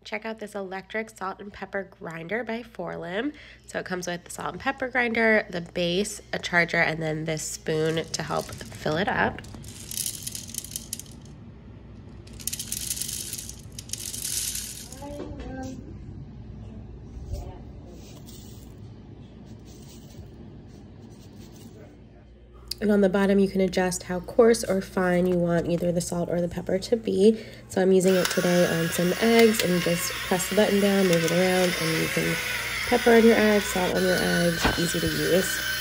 check out this electric salt and pepper grinder by Forlim. So it comes with the salt and pepper grinder, the base, a charger, and then this spoon to help fill it up. And on the bottom, you can adjust how coarse or fine you want either the salt or the pepper to be. So I'm using it today on some eggs, and you just press the button down, move it around, and you can pepper on your eggs, salt on your eggs, easy to use.